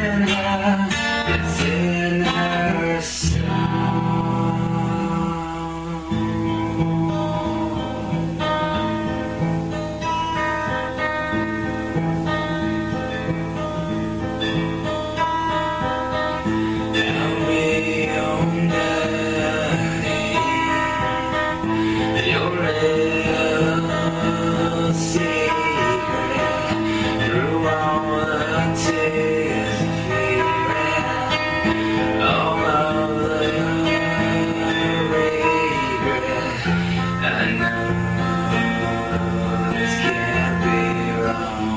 it's in her song. And we own your little secret through all the tears of fear, all of the regret. I know this can't be wrong.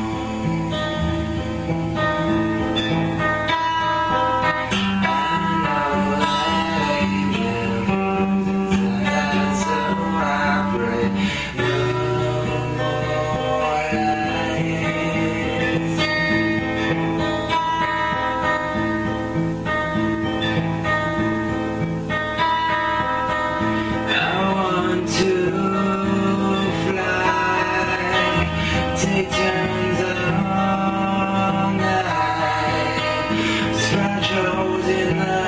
I know that angels, that's so I pray. No more lies. I want to fly, take turns all night, scratch holes in the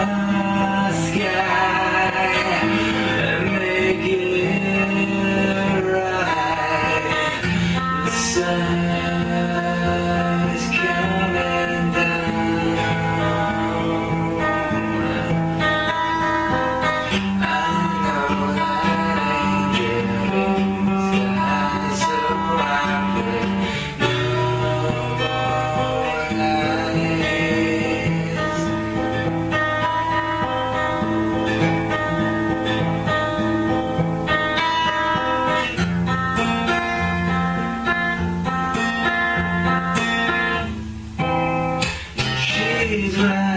sky, and make it right. The sun is coming down. I know that angels die, so I pray no more lies. She's right.